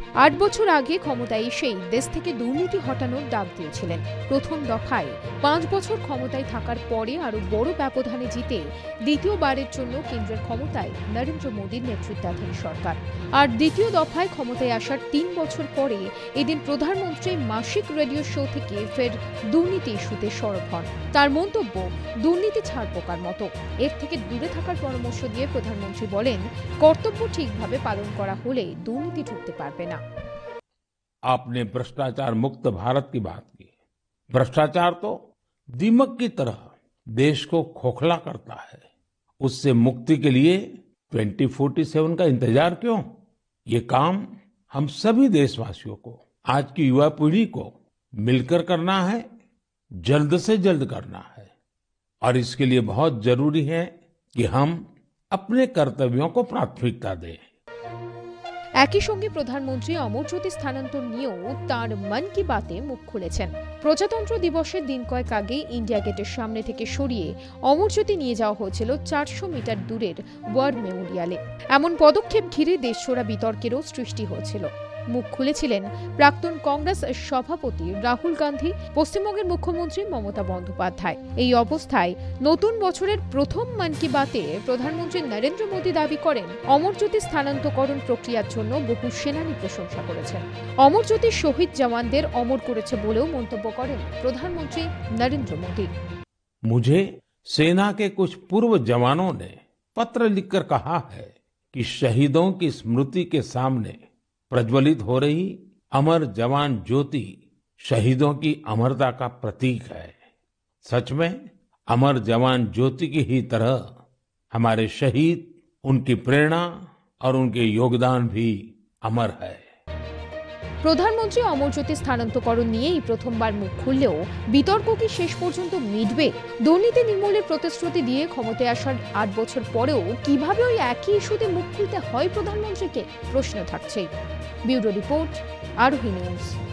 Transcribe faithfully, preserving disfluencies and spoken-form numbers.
আট বছর আগে ক্ষমতায় এসেই দেশ থেকে দুর্নীতি হটানোর ডাক দিয়েছিলেন। প্রথম দফায় পাঁচ বছর ক্ষমতায় থাকার পরে আরো বড় ব্যবধানে জিতে দ্বিতীয়বারের জন্য কেন্দ্রের ক্ষমতায় নরেন্দ্র মোদীর নেতৃত্বাধীন সরকার। আর দ্বিতীয় দফায় ক্ষমতায় আসার তিন বছর পরে এদিন প্রধানমন্ত্রী মাসিক রেডিও শো থেকে ফের দুর্নীতি ইস্যুতে সরব হন। তার মন্তব্য, দুর্নীতি ছাড় পোকার মতো, এর থেকে দূরে থাকার পরামর্শ দিয়ে প্রধানমন্ত্রী বলেন, কর্তব্য ঠিকভাবে পালন করা হলে দুর্নীতি ঢুকতে পারবে না। आपने भ्रष्टाचार मुक्त भारत की बात की। भ्रष्टाचार तो दीमक की तरह देश को खोखला करता है। उससे मुक्ति के लिए बीस सैंतालीस का इंतजार क्यों? ये काम हम सभी देशवासियों को, आज की युवा पीढ़ी को मिलकर करना है, जल्द से जल्द करना है। और इसके लिए बहुत जरूरी है कि हम अपने कर्तव्यों को प्राथमिकता दें। একই সঙ্গে প্রধানমন্ত্রী অমর জ্যোতি স্থানান্তর নিয়েও তাঁর মন কি বাতে মুখ খুলেছেন। প্রজাতন্ত্র দিবসের দিন কয়েক আগে ইন্ডিয়া গেটের সামনে থেকে সরিয়ে অমর জ্যোতি নিয়ে যাওয়া হয়েছিল চারশো মিটার দূরের ওয়ার মেমোরিয়ালে। এমন পদক্ষেপ ঘিরে দেশছোড়া বিতর্কেরও সৃষ্টি হয়েছিল। মুখ খুলেছিলেন প্রাক্তন কংগ্রেস সভাপতি রাহুল গান্ধী, পশ্চিমবঙ্গের মুখ্যমন্ত্রী মমতা বন্দ্যোপাধ্যায়। এই অবস্থায় নতুন বছরের প্রথম মন কি বাতে প্রধানমন্ত্রী নরেন্দ্র মোদী দাবি করেন, অমর জ্যোতি স্থানান্তরকরণ প্রক্রিয়ার জন্য বহু সেনানী প্রশংসা করেছেন। অমর জ্যোতি শহীদ জওয়ানদের অমর করেছে বলেও মন্তব্য করেন প্রধানমন্ত্রী নরেন্দ্র মোদী। मुझे सेना के कुछ पूर्व जवानों ने पत्र लिखकर कहा है कि शहीदों की स्मृति के सामने प्रज्वलित हो रही अमर जवान ज्योति शहीदों की अमरता का प्रतीक है। सच में अमर जवान ज्योति की ही तरह हमारे शहीद, उनकी प्रेरणा और उनके योगदान भी अमर है। প্রধানমন্ত্রী অমর জ্যোতি স্থানান্তরকরণ নিয়ে এই প্রথমবার মুখ খুললেও বিতর্ক কি শেষ পর্যন্ত মিটবে? দুর্নীতি নির্মূলের প্রতিশ্রুতি দিয়ে ক্ষমতায় আসার আট বছর পরেও কিভাবে ওই একই ইস্যুতে মুখ খুলতে হয় প্রধানমন্ত্রীকে? প্রশ্ন থাকছেই। Bureau report, Arohi news.